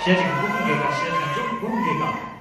시야 지금 9분経過、시야 지금 5분経過。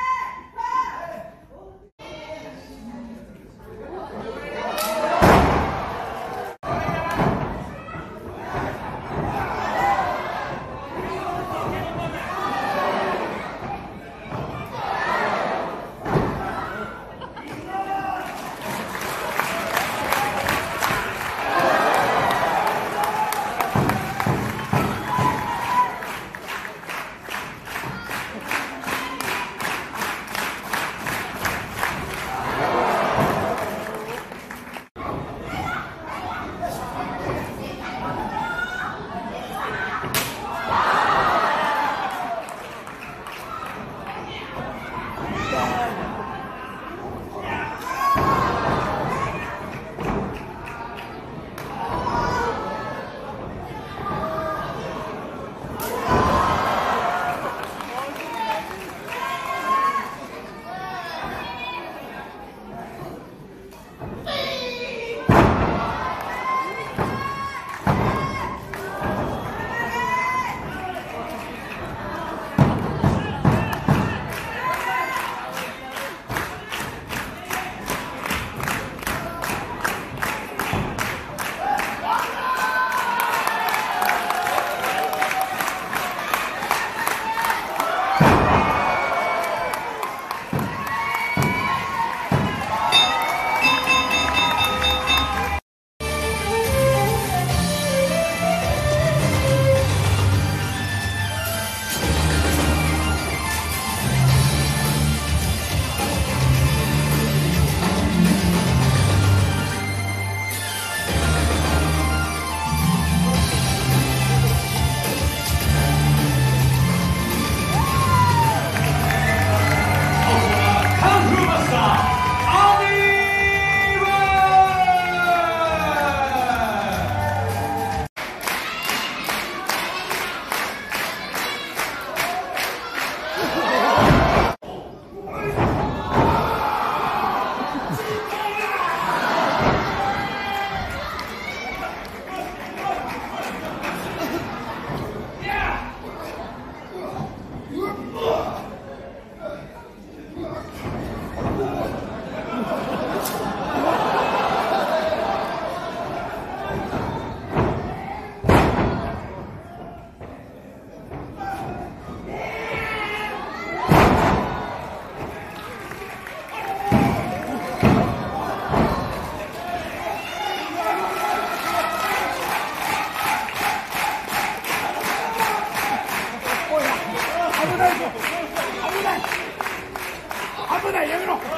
危ないやめろ。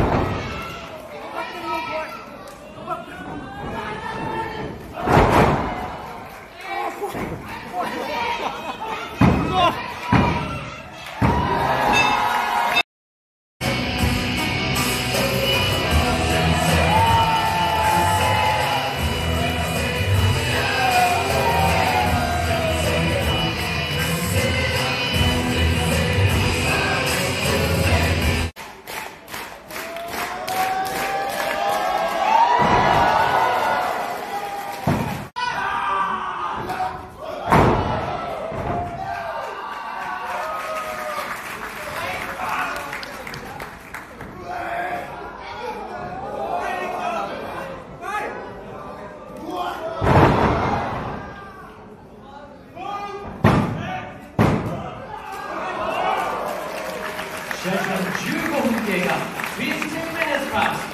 試合時間15分経過。15 minutes passed.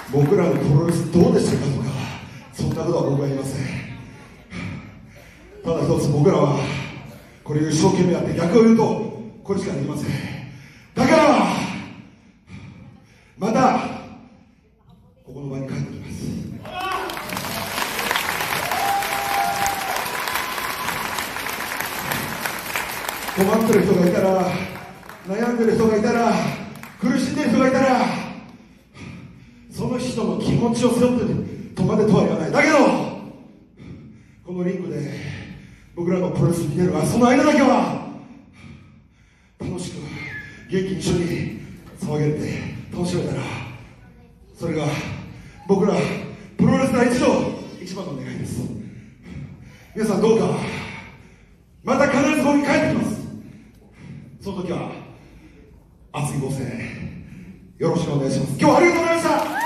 僕らのプロレスどうでしたかとか、そんなことは僕は言いません。ただ一つ、僕らはこれを一生懸命やって、逆を言うとこれしかできません。だからまたここの場に帰ってきます。困ってる人がいたら、悩んでる人がいたら、苦しんでる人がいたら、その人の気持ちを背負って止まれとは言わない。だけどこのリングで僕らのプロレス見てるわ、その間だけは楽しく元気に一緒に騒げて楽しめたら、それが僕らプロレスラー一番の願いです。皆さんどうかまた必ずここに帰ってきます。その時は熱いご声援よろしくお願いします。今日はありがとうございました。